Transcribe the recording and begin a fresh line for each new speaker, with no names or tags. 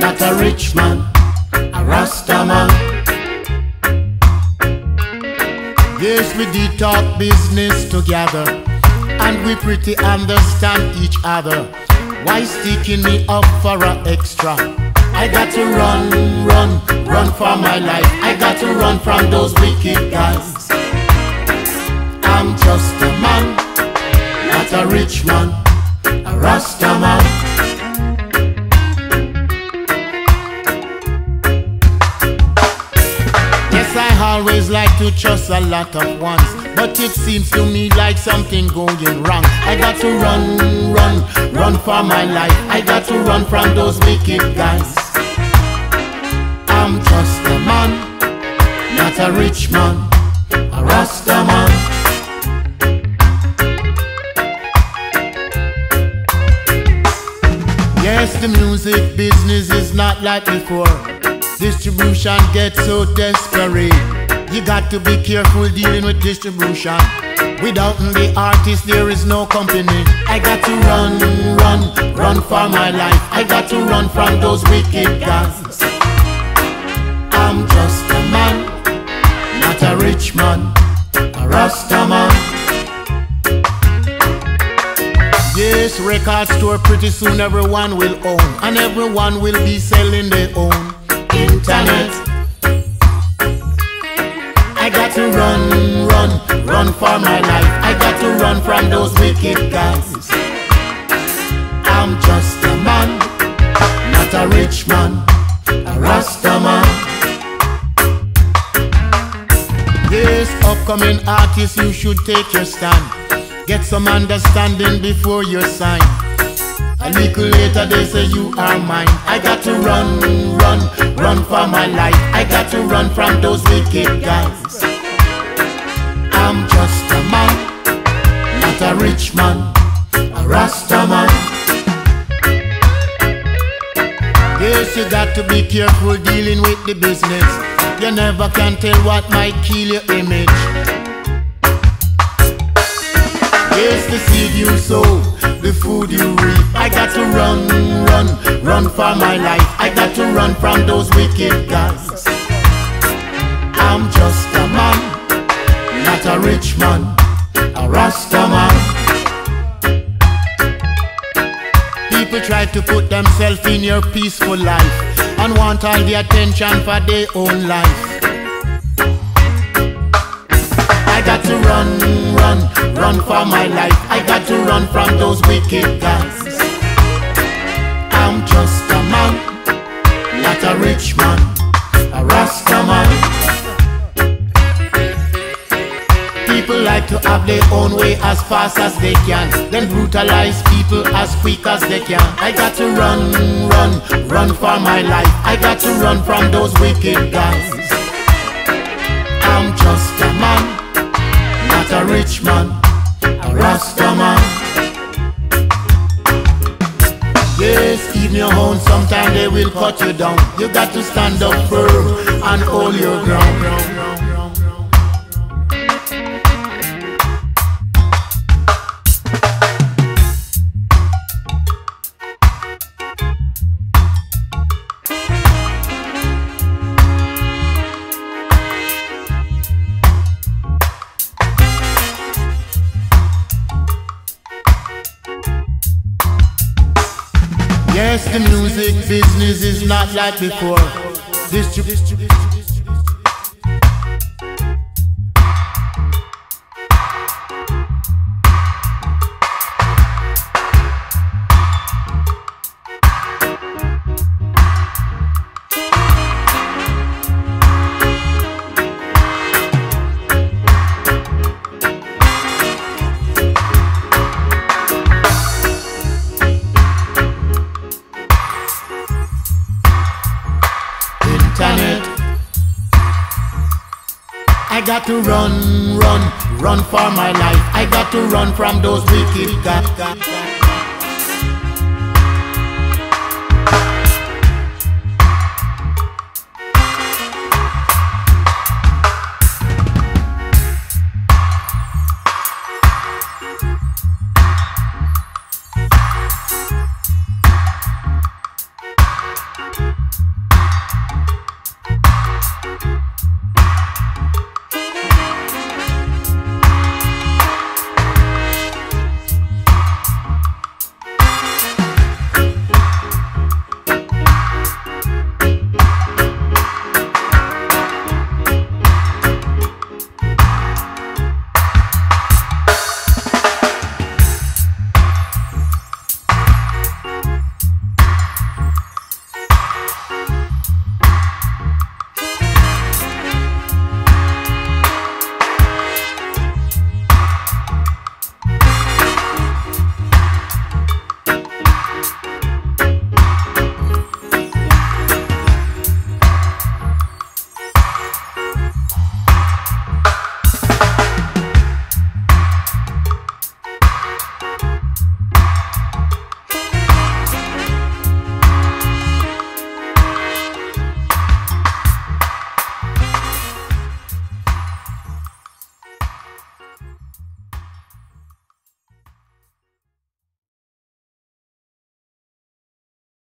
not a rich man, a Rasta man. Yes, we did talk business together, and we pretty understand each other. Why sticking me up for a extra? I got to run for my life. I got to run from those wicked guys. I'm just a man, not a rich man, a Rasta man. Yes, I always like to trust a lot of ones, but it seems to me like something going wrong. I got to run for my life. I got to run from those wicked guys. I'm just a man, not a rich man, a Rasta man. Yes, the music business is not like before. Distribution gets so desperate. You got to be careful dealing with distribution. Without the artist there is no company. I got to run for my life. I got to run from those wicked guys. I'm just a man, not a rich man, a Rasta man. Yes, record store pretty soon everyone will own, and everyone will be selling their own internet. I got to run for my life. I got to run from those wicked guys. I'm just a man, not a rich man, a Rasta man. Yes, upcoming artists, you should take your stand. Get some understanding before you sign. A little later they say you are mine. I got to run for my life. I got to run from those wicked guys. I'm just a man, not a rich man, a Rasta man. Yes, you got to be careful dealing with the business. You never can tell what might kill your image. Yes, the seed you sow, the food you reap. I got to run for my life. I got to run from those wicked guys. I'm just a man, not a rich man, a Rasta man. People try to put themselves in your peaceful life and want all the attention for their own life. I got to run for my life. I got to run from those wicked guys. I'm just a man, not a rich man, a Rasta man. People like to have their own way as fast as they can, then brutalize people as quick as they can. I got to run for my life. I got to run from those wicked guys. I'm just a man, not a rich man, a Rasta man. Yes, even your own, sometimes they will cut you down. You got to stand up firm and hold your ground. Yes, the music business is not like before. I got to run for my life. I got to run from those wicked guys.